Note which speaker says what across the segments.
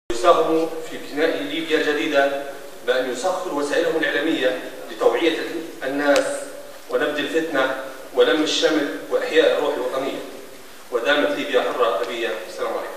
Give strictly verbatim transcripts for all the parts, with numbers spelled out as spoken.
Speaker 1: يساهموا في بناء ليبيا الجديدة بأن يسخروا وسائلهم الإعلامية لتوعية الناس ونبذ الفتنة ولم الشمل وإحياء الروح الوطنية. ودامت ليبيا حرة أبية. السلام عليكم.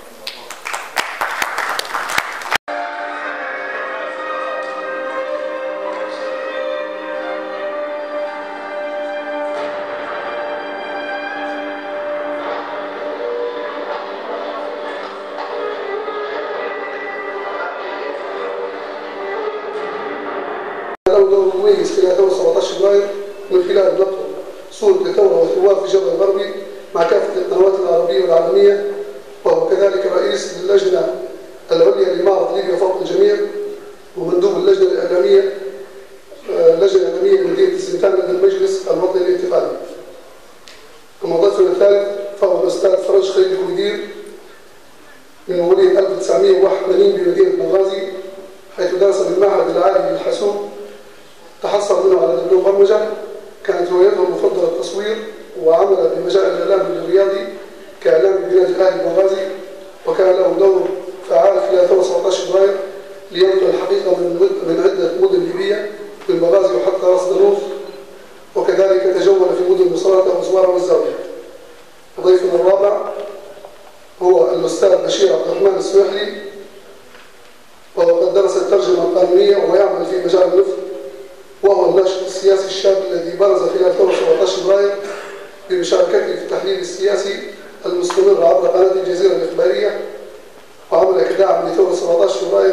Speaker 2: له دور مميز خلال ثورة سبعة عشر فبراير من خلال نقل صورة الثورة والثوار في جبل الغربي مع كافة القنوات العربية والعالمية، وهو كذلك رئيس للجنة العليا لإمارة ليبيا فوق الجميع، ومندوب اللجنة الإعلامية اللجنة الإعلامية لمدينة الزنتان لدى المجلس الوطني الانتقالي. أما ضيفنا الثالث فهو الأستاذ فرج خليل الكويدير من مواليد ألف وتسعمئة وواحد وثمانين بمدينة بنغازي، حيث درس بالمعهد العالي للحاسوب، تحصل منه على دبلوم برمجة. كانت هوايته المفضلة التصوير، وعمل بمجال الإعلام الرياضي كإعلام بالنادي الأهلي بنغازي، وكان له دور فعال خلال ثورة سبعة عشر فبراير لينقل الحقيقة من من عدة مدن ليبية من بنغازي وحتى راس دانوف، وكذلك تجول في مدن مصراتة وزوارة والزاوية. ضيفنا الرابع هو الأستاذ بشير عبد الرحمن السويحلي، وهو قد درس الترجمة القانونية ويعمل في مجال النفط، وهو الناشط السياسي الشاب الذي برز خلال ثورة سبعة عشر فبراير بمشاركته في التحليل السياسي المستمر عبر قناة الجزيرة الإخبارية، وعمل كداعم لثورة سبعة عشر فبراير.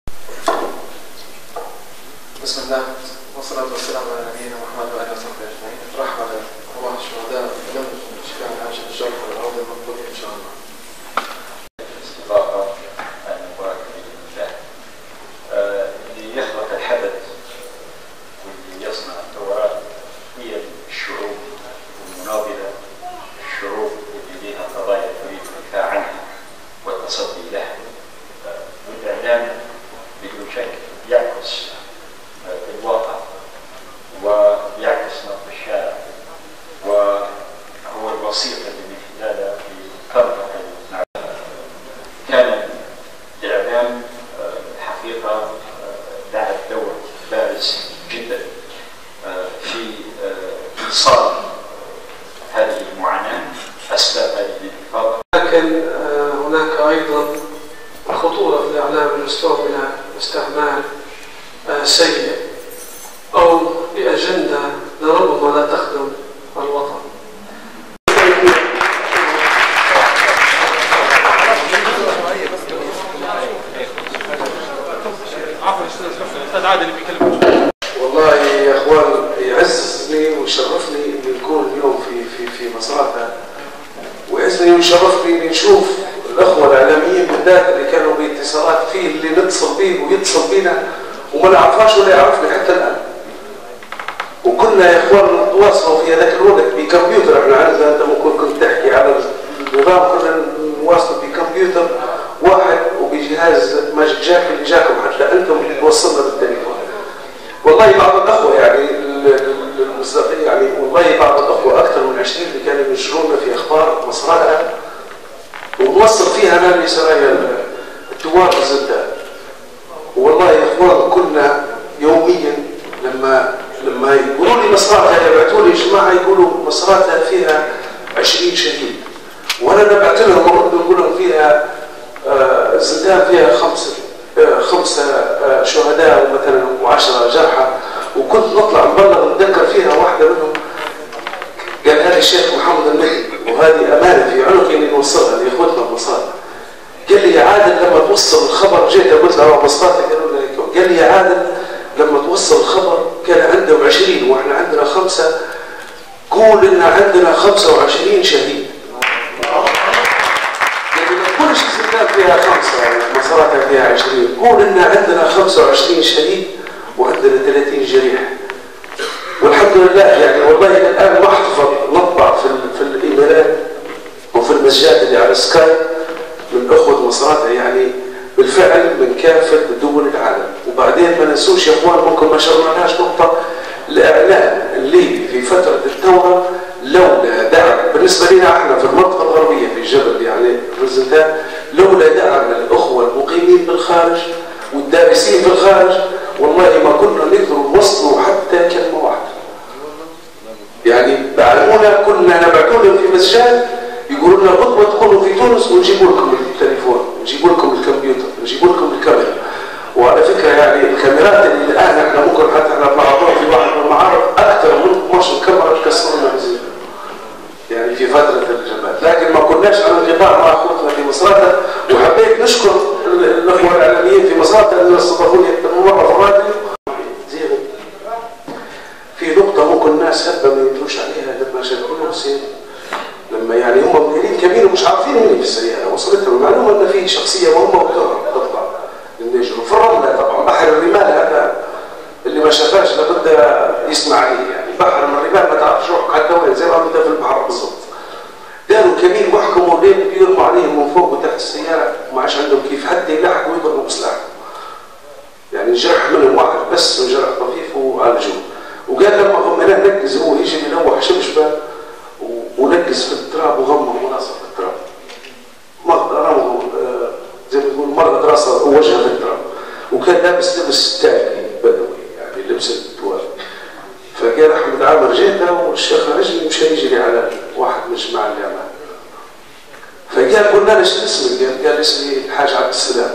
Speaker 3: بسم الله والصلاة والسلام على نبينا محمد وآله وصحبه أجمعين. رحمة أرواح الشهداء ولم شفاء عاشر الجرح والعوض المقبول إن شاء الله.
Speaker 4: استضافة المباركة لله اللي يخلق الحدث واللي يصنع الثورات هي الشعوب والمناضلة، الشعوب اللي لها قضايا تريد الدفاع عنها والتصدي لها. والإعلام بدون شك يعكس الواقع ويعكس نبض الشارع، وهو الوسيط اللي من خلاله تربط. كان الإعلام الحقيقة لعب دور بارز جدا في إيصال هذه المعاناة، أسباب هذه الانتفاضة.
Speaker 3: لكن هناك أيضا خطورة في الإعلام أن يستعمل استعمال سيء أو بأجندة لربما لا تخدم الوطن. والله يا اخوان يعزني ويشرفني اني نكون اليوم في في في مصراتة، ويعزني ويشرفني اني نشوف الاخوه الاعلاميين بالذات اللي كانوا باتصالات فيه، اللي نتصل به ويتصل بينا وما نعرفهاش ولا يعرفني حتى الان. وكنا يا اخوان نتواصلوا في هذاك الوقت بكمبيوتر. احنا عندنا انت ممكن كنت تحكي على النظام، كنا نواصلوا بكمبيوتر واحد وبجهاز ماجيك جاك اللي جاكم حتى انتم اللي توصلنا بالتليفون. والله بعض الاخوه يعني المصداقيه يعني والله بعض الاخوه اكثر من عشرين اللي كانوا ينشرونا في اخبار مصراتة ونوصل فيها انا لسرايا الثوار في الزنتان. والله يا اخوان كنا يوميا لما لما يقولوا لي مصراتة يبعثوا لي جماعه يقولوا مصراتة فيها عشرين شهيد، وانا نبعث لهم ونرد نقول لهم فيها الزنتان فيها خمسه خمسه شهداء ومثلا وعشرة جرحى. وكنت نطلع نبلغ نتذكر فيها واحده منهم قال هذا الشيخ محمد النبي، وهذه امانه في عنقي اني نوصلها لاخوتنا بمصراتة. قال لي يا عادل لما توصل الخبر، جيت قلت له مصراتة قالوا لي، قال لي يا عادل لما توصل الخبر كان عندهم عشرين واحنا عندنا خمسه، قول ان عندنا خمسه وعشرين شهيد. كل شيء الزنتان فيها خمسة مصراتة فيها عشرين، قول إن عندنا خمسة وعشرين شهيد وعندنا ثلاثين جريح. والحمد لله يعني والله الآن ما احتفظ نطبع في في الإيميلات وفي المسجات اللي على سكايب من أخوة مصراتة يعني بالفعل من كافة دول العالم. وبعدين ما ننسوش يا إخوان، ممكن ما شرناهاش نقطة، الإعلام الليبي في فترة الثورة لولا دعم بالنسبة لنا احنا في المنطقة الغربية في جبل يعني في الزنتان، لولا دعم الأخوة المقيمين بالخارج والدارسين في الخارج والله ما كنا نقدر نوصلوا حتى كلمة واحدة. يعني بعلمونا كنا نبعثوا في مسجات يقولوا لنا غدوة تكونوا في تونس ونجيبوا لكم التليفون، نجيبوا لكم الكمبيوتر، نجيبوا لكم الكاميرا. وعلى فكرة يعني الكاميرات اللي الآن احنا ممكن حتى احنا نعرضوها في واحد من المعارض أكثر من اثنتي عشرة كاميرا تكسرنا بزيادة. يعني في فترة الجماعات، لكن ما كناش على انقطاع مع اخوتنا في مصراتة، وحبيت نشكر الاخوة الاعلاميين في مصراتة اللي استضافوني مرة في الراديو. في نقطة ممكن الناس هبة ما يدروش عليها لما شافوا حسين، لما يعني هم مديرين كبير ومش عارفين مين في السيارة، وصلتهم المعلومة ان في شخصية مهمة وتطلع النجم في الرملة. طبعا بحر الرمال هذا اللي ما شافاش لابد يسمع عليه، يعني بحر من الرمال ما تعرفش روحك حتى وين، زي ما انت في البحر بالضبط. داروا كمين وحكموا ليه بيرموا عليهم من فوق وتحت السيارة وما عادش عندهم كيف حتى يلحقوا ويضربوا بسلاح. يعني جرح منهم واحد بس وجرح طفيف وعالجوه. وقال لما هم هنا نقز هو يجي يلوح شبشبه ونقز في التراب وغمه وراسه في التراب. رموا زي ما تقول مرض راسه ووجهه في التراب. وكان لابس لبس تاكي بدوي يعني لبس الدوار. فقال احمد عامر جيته والشيخ العجلي مش هيجري على واحد من جماعه اللي عمل. فقال قلنا له شو اسمك؟ قال قال اسمي الحاج عبد السلام.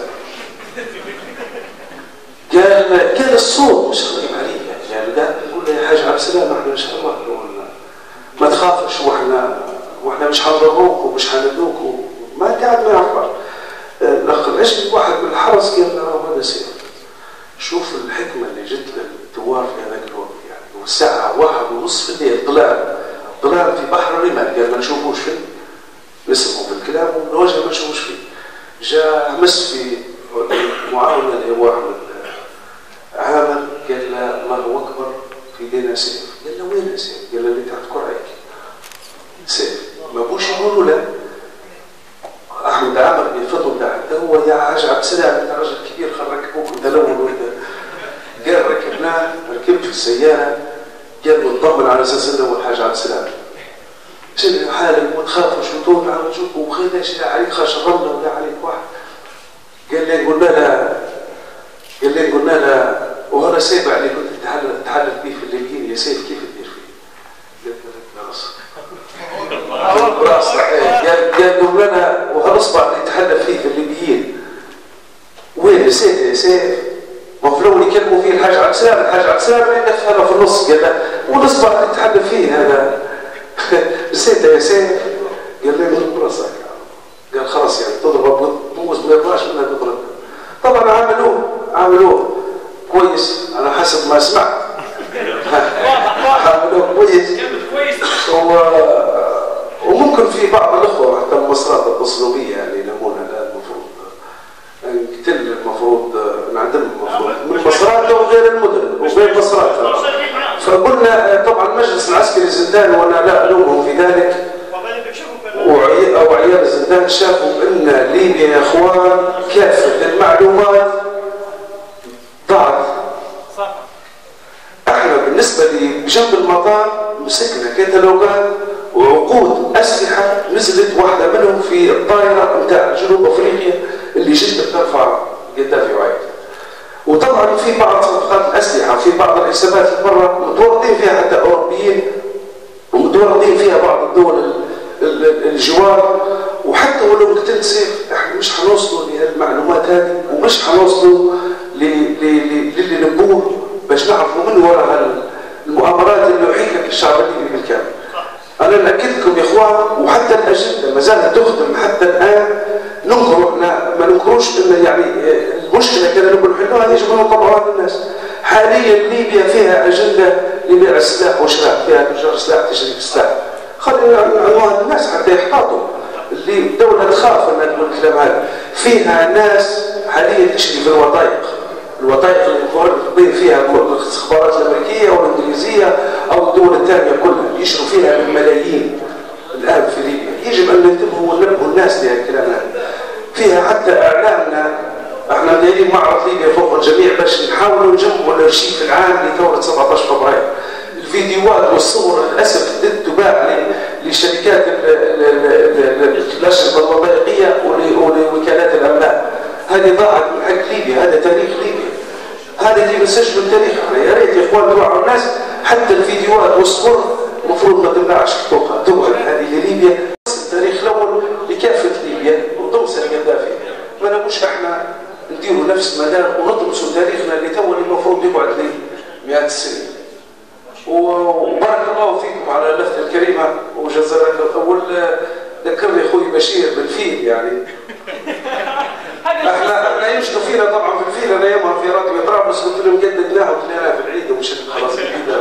Speaker 3: قال قال الصوت مش غريب عليه يعني قال نقول له يا حاج عبد السلام احنا ان شاء الله ما تخافش واحنا واحنا مش حنضروك ومش حندوك ما قاعد ما يعرف. الاخ العجلي واحد من الحرس قال له هذا سير شوف الحكمه اللي جت للدوار في هذاك الوقت يعني والساعه واحد ونص في الليل ظلام ظلام في بحر الرمال قال ما نشوفوش فيه نسمعوا في الكلام والوجه ما نشوفوش فيه. جاء مس في معاون اللي هو احمد عامر قال له الله اكبر في ايدينا سيف. قال له وين سيف؟ قال له اللي تحت كرعك سيف. ما بوش يقولوا له احمد عامر بيفضل تحت هو يا حاج عبد السلام انت راجل كبير خل ركبوك انت الاول وانت. قال ركبناه ركبت في السياره قال له اطمن على اساس انه هو الحاج عبد السلام. شنو حالك وما تخافش وتوكل على وجهك وخير شيء عليك خاش الرمله ولا عليك واحد. قال لي قلنا له قال لي قلنا له وهذا سيف اللي كنت تتحدث تتحدث به في الليبيين يا سيف كيف تدير فيه؟ قلت له راس راس قال قال قلنا له وهذا اصبع اللي يتحدث فيه في الليبيين وين يا سيف يا سيف؟ ما في الاول يكلموا فيه الحاج عبد السلام الحاج عبد السلام اللي دف هذا في النص قال له والاصبع اللي يتحدث فيه هذا نسيت يا سيف. قال لي اضرب راسك. قال خلاص يعني تضرب بوز ما يطلعش منها تضرب. طبعا عملوه عملوه كويس انا حسب ما سمعت. عملوه كويس وممكن في بعض الاخوه حتى المصرات اتصلوا بي يعني يلمونا الان المفروض يعني قتل المفروض نعدم المفروض من مصرات وغير المدن وغير مصرات. فقلنا طبعا المجلس العسكري الزندان وانا لا الومهم في ذلك او عيال الزندان شافوا ان ليبيا يا اخوان كافه المعلومات ضاعت. احنا بالنسبه لي بجنب المطار مسكنا كتالوجات وعقود اسلحه نزلت واحده منهم في الطائره نتاع جنوب افريقيا اللي جت بترفع قدافي وعيد. وطبعا في بعض صفقات الاسلحه وفي بعض الحسابات اللي برا متورطين فيها حتى اوروبيين ومتورطين فيها بعض الدول الجوار. وحتى ولو قتلت سيف احنا مش حنوصلوا للمعلومات هذه ومش حنوصلوا للي نبوه باش نعرفوا من وراء المؤامرات اللي احيلت الشعب الليبي بالكامل. انا ناكد لكم يا اخوان وحتى الاجنده ما زالت تخدم حتى الان. ننكر احنا ما ننكروش ان يعني المشكله كنا نقول حلوها يجب ان نطبقوا هذا الناس. حاليا ليبيا فيها اجنده لبيع السلاح وشراء فيها تجار سلاح تشري السلاح. خلينا عنوان الناس حتى يحتاطوا اللي الدوله تخاف انها تقول الكلام هذا. فيها ناس حاليا تشري في الوثائق الوثائق اللي مفروضين فيها الاستخبارات الامريكيه والانجليزيه او الدول الثانيه كلها يشروا فيها بالملايين الان في ليبيا. يجب ان ننتبهوا وننبهوا الناس لهذا الكلام هذا. فيها حتى اعلامنا احنا دايرين معرض ليبيا فوق الجميع باش نحاولوا نجمعوا الارشيف العام لثوره سبعة عشر فبراير. الفيديوهات والصور للاسف ضد تباع لشركات الأشرطة الوثائقية ولوكالات الأملاك. هذه ضاعت من حق ليبيا، هذا تاريخ ليبيا، هذا اللي بنسجل التاريخ. يا ريت يا اخوان توعوا الناس، حتى الفيديوهات والصور المفروض ما تمنعش حقوقها، تقعد هذه ليبيا التاريخ الاول لكافه ليبيا وتوصل القذافي. ما نبوش احنا نديروا نفس المدار ونطمسوا تاريخنا اللي تو المفروض يقعد لي مئات السنين. وبارك الله فيكم على اللفته الكريمه وجزاك الله. ذكرني اخوي بشير بالفيل يعني. احنا احنا يمشوا فينا طبعا في الفيل. انا يومها في راديو طرابلس قلت لهم جددناها وطلعنا في العيد ومشيت خلاص العيد.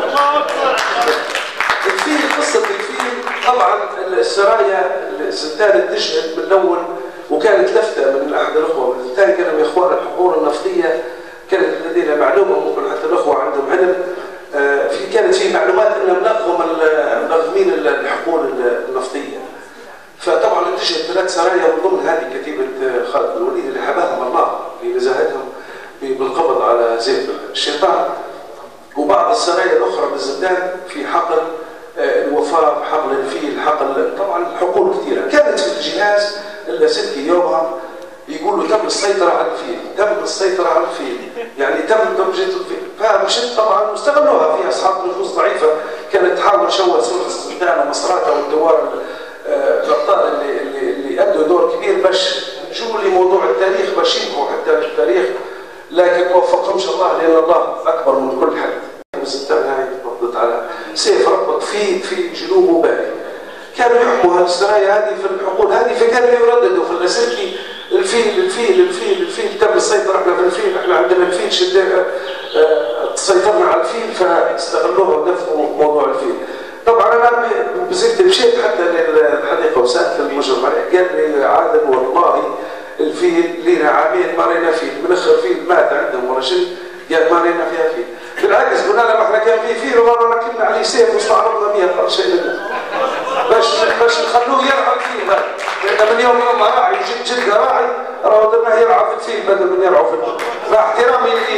Speaker 3: الفيل، قصه الفيل طبعا السرايا الستان اتجهت من الاول وكانت لفته من احد الاخوه من الثاني كانوا يا اخوان الحقول النفطيه كانت لدينا معلومه ممكن حتى الاخوه عندهم علم. آه في كانت في معلومات ان منظم منظمين الحقول النفطيه. فطبعا اتجهت ثلاث سرايا من ضمن هذه كتيبه خالد بن الوليد اللي حباهم الله لنزاهتهم بالقبض على زيد الشيطان، وبعض السرايا الاخرى بالزبدان في حقل الوفاء، حقل الفيل، حقل طبعا حقول كثيره. كانت في الجهاز اللاسلكي يومها يقولوا تم السيطره على الفيل، تم السيطره على الفيل، يعني تم توجيه الفيل. فمشت طبعا واستغلوها في اصحاب نفوس ضعيفه كانت تحاول تشوه سلطه السلطان ومصراتها والدوار الابطال اللي اللي اللي ادوا دور كبير باش يجوا لي موضوع التاريخ باش ينهوا حتى التاريخ، لكن ما وفقهمش الله لان الله اكبر من كل حد. السلطان هاي ربطت على سيف ربط في في جنوب بالي. كانوا يحموا السرايا هذه في الحقول هذه، فكانوا يرددوا في اللاسلكي الفيل الفيل الفيل الفيل تم السيطره احنا في الفيل، احنا عندنا الفيل شدينا اه سيطرنا على الفيل فاستغلوها ودفعوا موضوع الفيل. طبعا انا بزيد مشيت حتى للحديقه وسالت المجرم عليه، قال لي عادل والله الفيل لينا عامين ما رينا فيل، من اخر فيل مات عندهم ولا شيء، قال ما رينا فيها فيل. بالعكس قلنا له ما احنا كان في فيل ومره ركبنا عليه سيف واستعرضنا بها اقل شيء لنا باش باش نخلوه يرعى الفيل هذا، لان من يوم يوم راعي جد جد راعي راهو درناه يرعى في الفيل بدل من يرعى في الفيل. مع احترامي